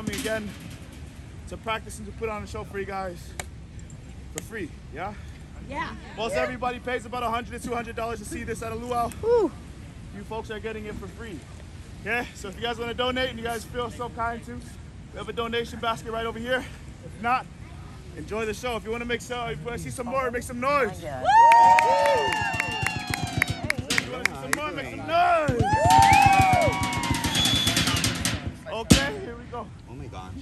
coming again to practice and to put on a show for you guys for free, yeah? Yeah. Most everybody pays about $100 to $200 to see this at a luau. You folks are getting it for free. Okay, so if you guys want to donate and you guys feel so kind to, we have a donation basket right over here. If not, enjoy the show. If you want to if you want to see some more, make some noise. If you want to see some more, make some noise. Okay, here we go. Oh my gosh.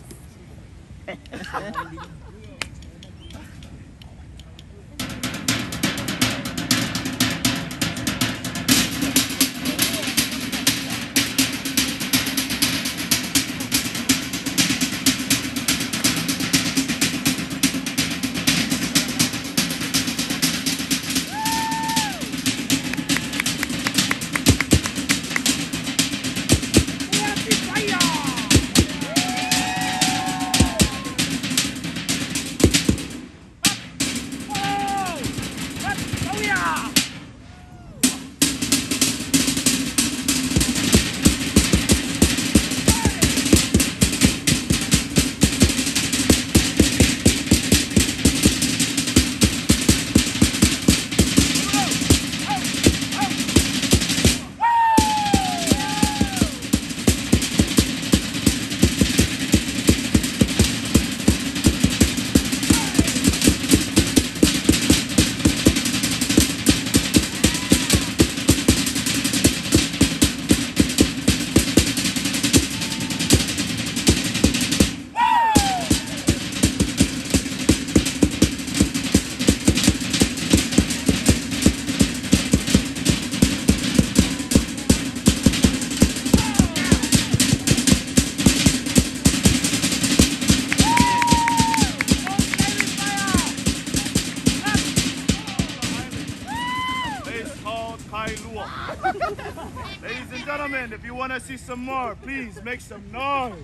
Ladies and gentlemen, if you want to see some more, please make some noise.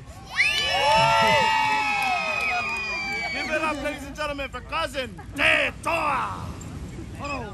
Give it up, ladies and gentlemen, for cousin Te Toa. Oh.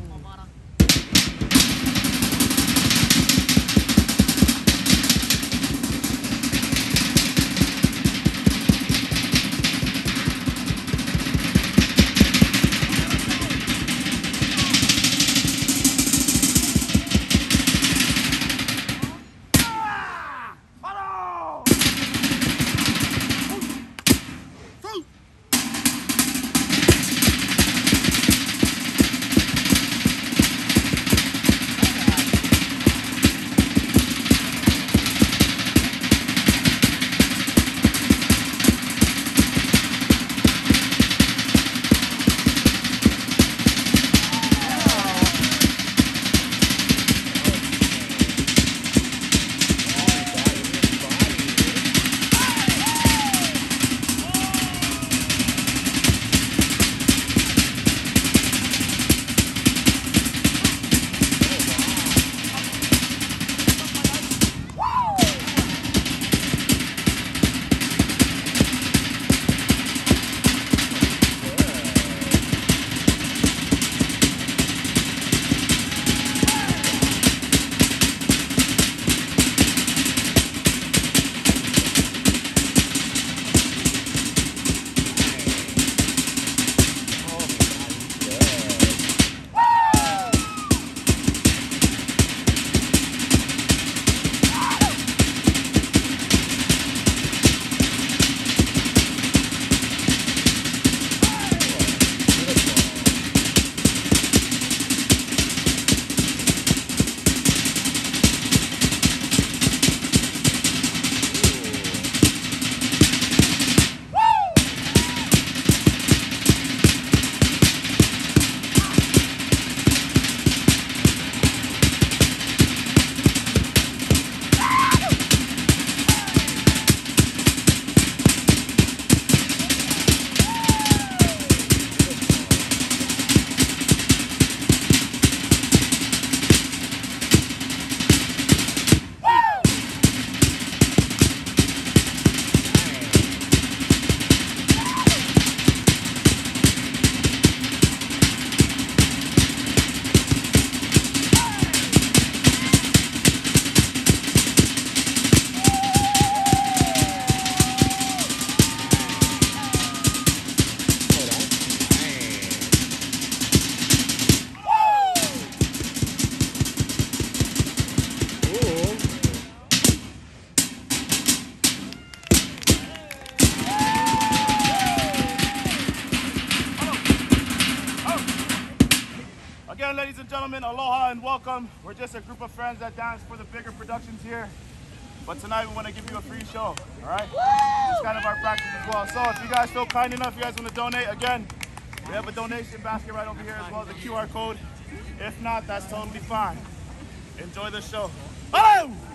again, ladies and gentlemen, aloha and welcome. We're just a group of friends that dance for the bigger productions here. But tonight we want to give you a free show, all right? It's kind of our practice as well. So if you guys feel kind enough, you guys want to donate, again, we have a donation basket right over here as well as a QR code. If not, that's totally fine. Enjoy the show. Oh!